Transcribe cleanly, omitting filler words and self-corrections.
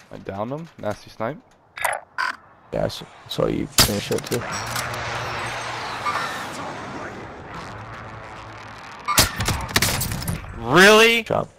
I downed him. Nasty snipe. Yeah, I saw you finish it too. Really? Job.